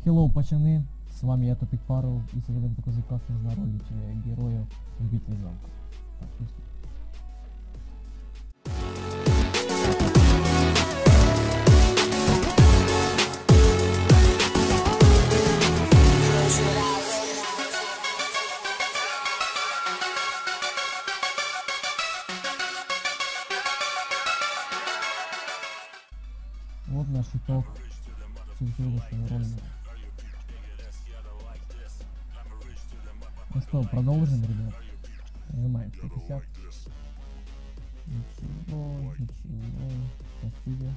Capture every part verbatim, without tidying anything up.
Hello, пацаны, с вами я, Топик Фаррелл, и сегодня я покажу, как нужно ролить героя в битве замка. Так, пусть. Вот наш итог сегодняшнего ролика. Ну что, продолжим, ребят. Нажимаем сто пятьдесят. Ничего, ничего. Спасибо.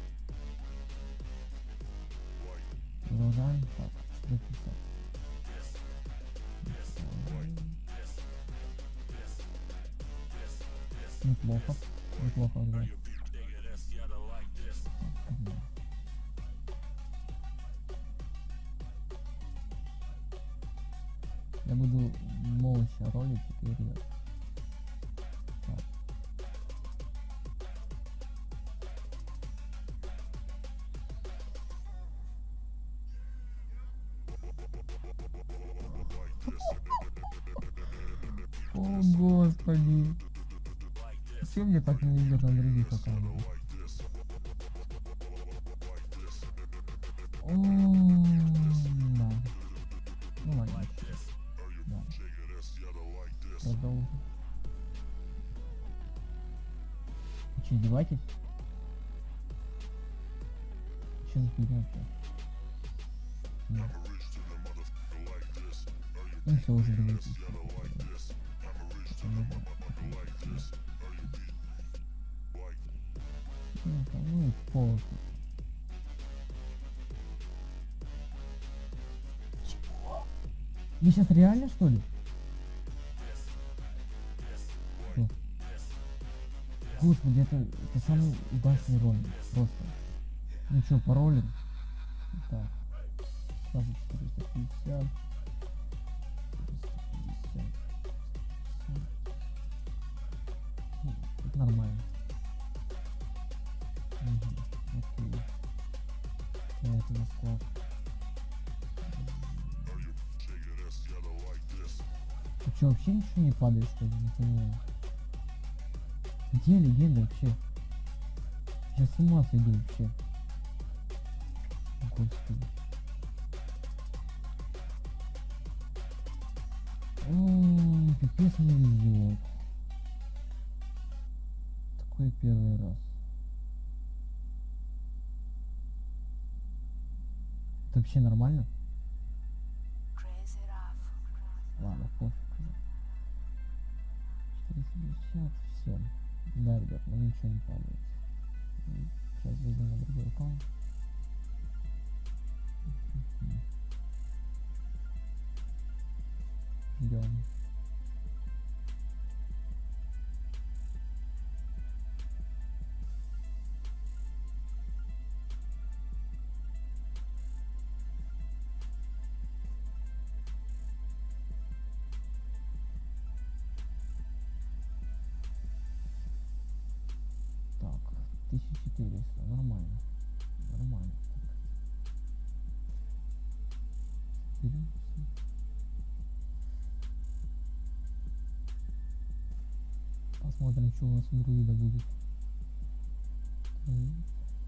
Продолжаем. Так, сто пятьдесят. Неплохо. Неплохо, ребят. Я буду молча ролить теперь, ребят. Так. О, господи. Почему мне так не идет на других аккаунтах? О, да. Ну ладно. Да. Продолжим. Вы че, издеваетесь? Че за фигня-то? Нет. Ну все, уже давайте. Ну и пол. Вы сейчас реально, что ли? Что? Господи, это, это самый удачный ролик. Просто. Ну что, паролем? Так. Сразу четыреста пятьдесят. четыреста пятьдесят. Это нормально. Угу. Окей. Я это на склад. Ты что, вообще ничего не падает, что ли? Не понимаю. Где легенда вообще? Я с ума сойду вообще. Господи. О, пипец мне везет. Такой первый раз. Это вообще нормально? Ладно, пофиг уже. четыреста пятьдесят, все. Да, ребят, ну ничего не падает. Сейчас зайдем на другой аккаунт. Ждем. тысяча четыреста, нормально, нормально. Беремся. Посмотрим, что у нас у друида будет. Хм.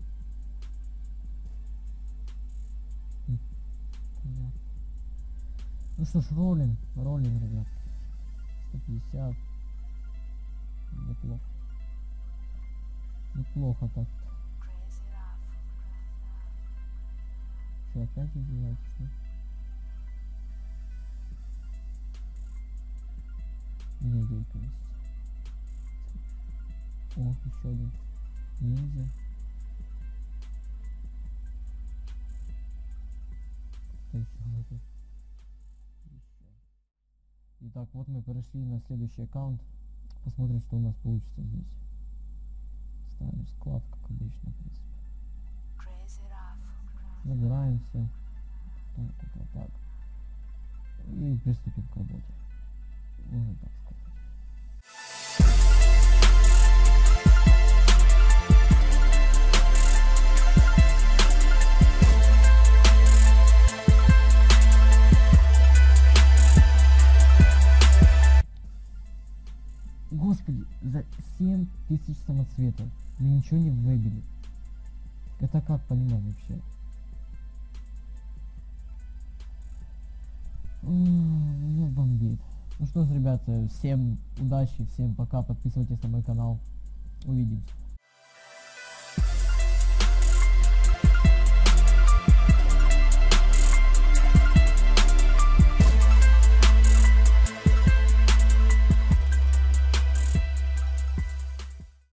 Понятно. Ну что ж, роллинг, роллинг, ребят. сто пятьдесят. Неплохо. Неплохо так. Что, опять издеваетесь, что? Не деятельность. О, еще один. Ниндзя. Что еще говорит? Итак, вот мы перешли на следующий аккаунт. Посмотрим, что у нас получится здесь. Ставим склад, как обычно, в принципе. Забираем все. Так, так, так, так. И приступим к работе. Можно так сказать. самоцветов. Мы ничего не выбили. Это как понимать вообще? О, меня бомбит. Ну что ж, ребята, всем удачи, всем пока. Подписывайтесь на мой канал. Увидимся.